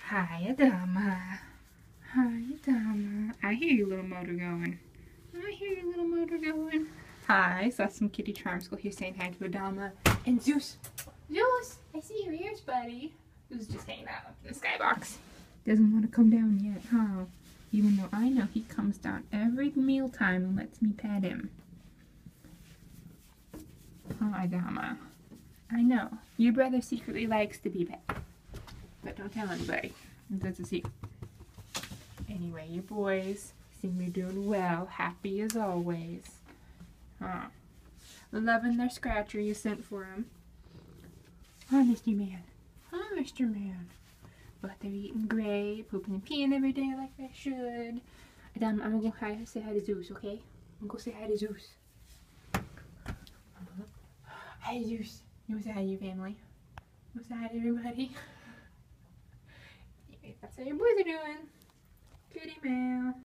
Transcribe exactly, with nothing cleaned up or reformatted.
Hi, Adama. Hi, Adama. I hear your little motor going. I hear your little motor going. Hi, saw some kitty charms go here saying hi to Adama. And Zeus. Zeus, I see your ears, buddy. Zeus just hanging out in the skybox. Doesn't want to come down yet, huh? Even though I know he comes down every mealtime and lets me pet him. Oh, Adama. I know. Your brother secretly likes to be pet. But don't tell anybody. That's a secret. Anyway, you boys seem to be doing well. Happy as always. Huh. Loving their scratcher you sent for him. Huh, Mister Man? Huh, Mister Man? But they're eating great, pooping and peeing every day like they should. Adam, I'm gonna go hi, say hi to Zeus, okay? I'm gonna go say hi to Zeus. Uh-huh. Hi, Zeus. You wanna say hi to your family? You wanna say hi to everybody? That's how your boys are doing. Kitty meow.